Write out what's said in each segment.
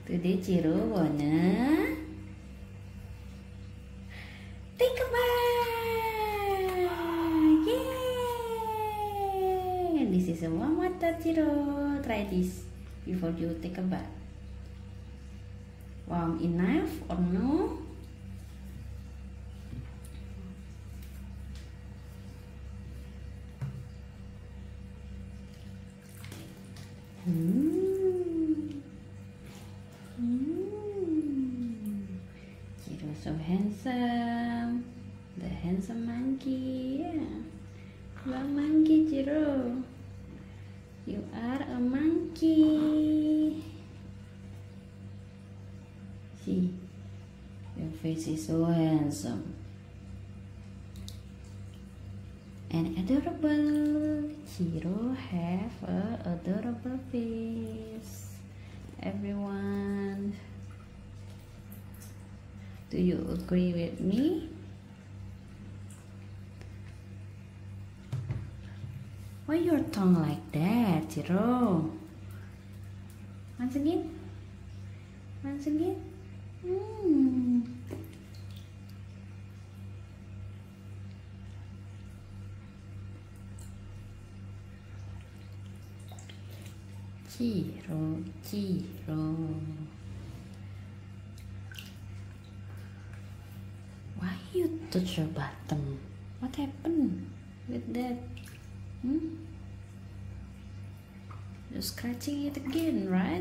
Today Chiro wanna take a bath. Yay! This is a warm water, Chiro. Try this before you take a bath. Warm enough or no? Chiro so handsome, the handsome monkey. Yeah. You are monkey, Chiro. You are a monkey. See, your face is so handsome and adorable. Chiro have a adorable face. Everyone, do you agree with me? Why your tongue like that, Chiro? Once again. Once again. Chiro, Chiro. Why you touch your bottom? What happened with that? You're scratching it again, right?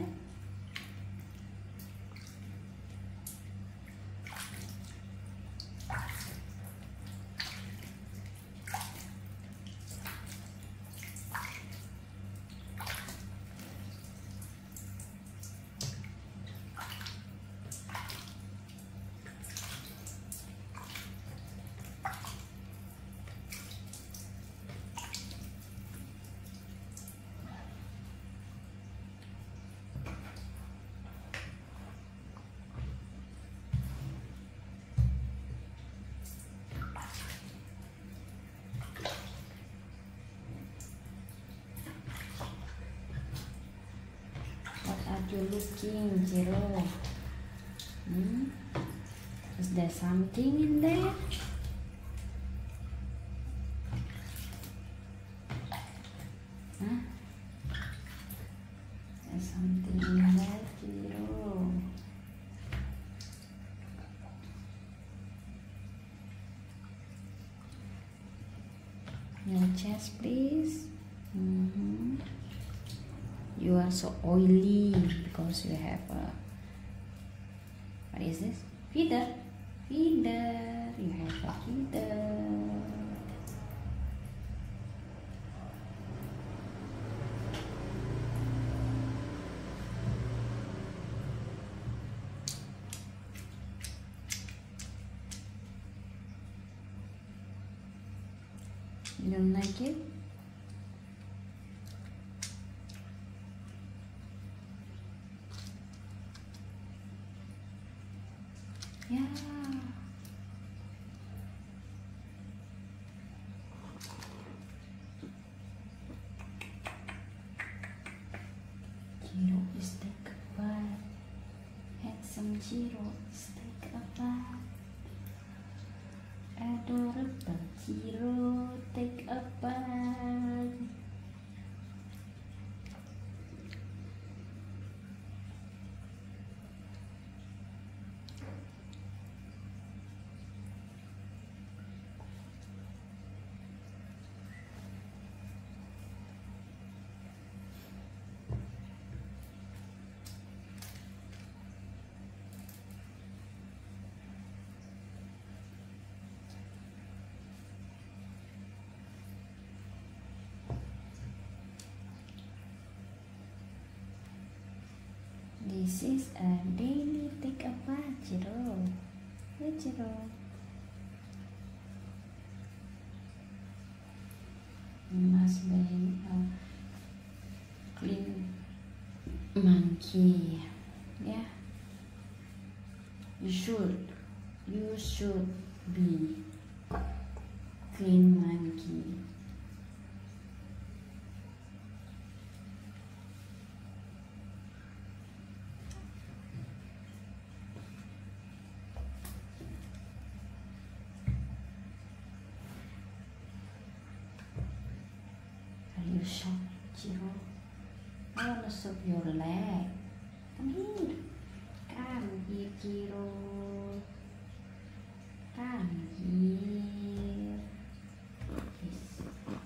You looking, Chiro? Is there something in there? Huh? There's something in there, Chiro. Your chest, please. You are so oily because you have a, what is this? Feeder. Feeder. You have a feeder. You don't like it? Yeah. Chiro is take a bath. Handsome Chiro is take a bath. Adorable Chiro take a bath. This is a daily take a bath, Chiro. Hey, Chiro. You must be a clean monkey. Yeah. You should be clean monkey. I want to soak your leg. Come here. Come here, Chiro. Come here. Yes.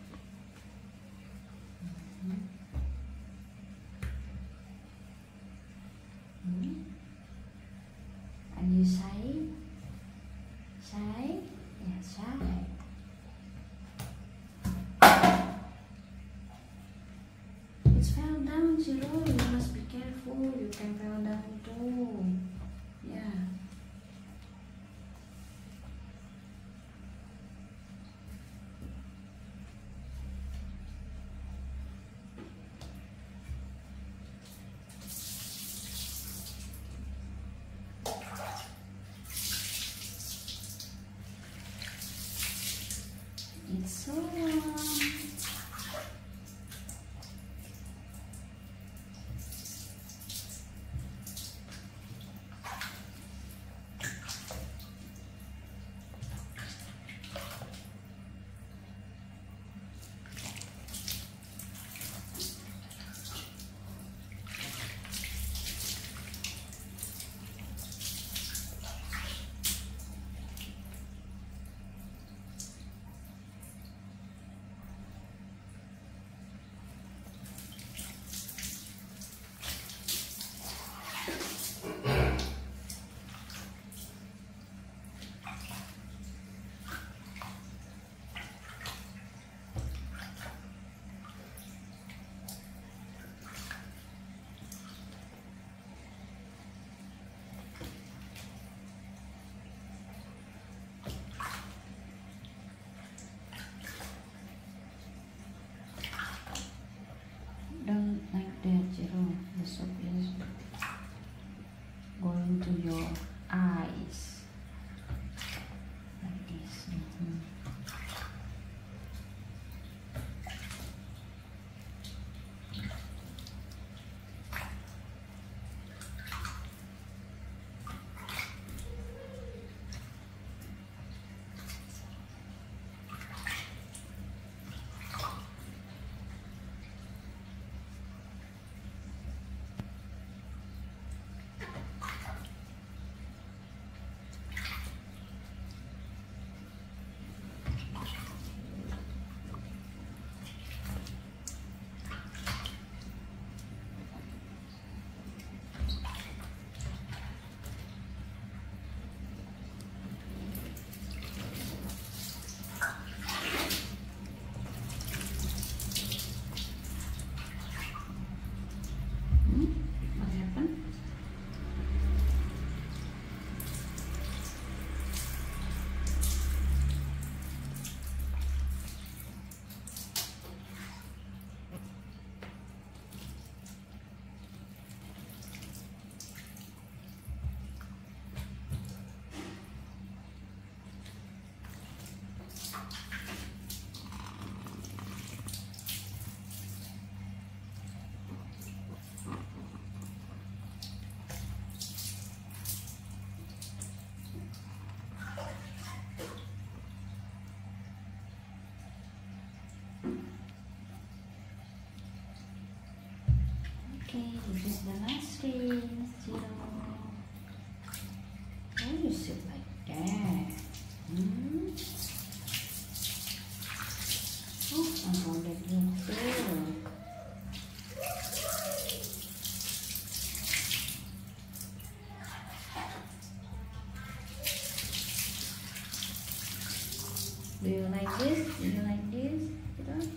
And you shy? Shy? Yeah, shy. It's fell down, Chiro. You must be careful. You can fall down too. Yeah. It's so warm. Don't like that, Chiro. The soap is going to your eyes. Like this. What happened? Okay, this is the last ring, Chiro. Why you sit like that? Oh, I folded your tail. Do you like this? Do you like this? Chiro?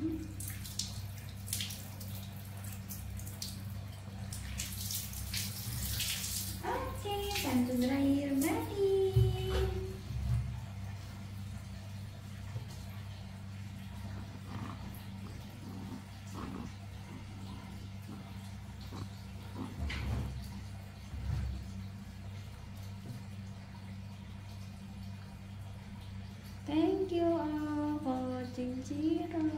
Time to dry your body. Thank you all for watching Chiro.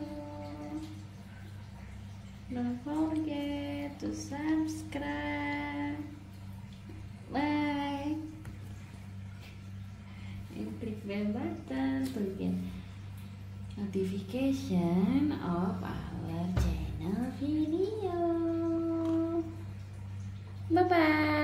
Don't forget to subscribe. Bye. And click bell button to get notification of our channel video. Bye bye.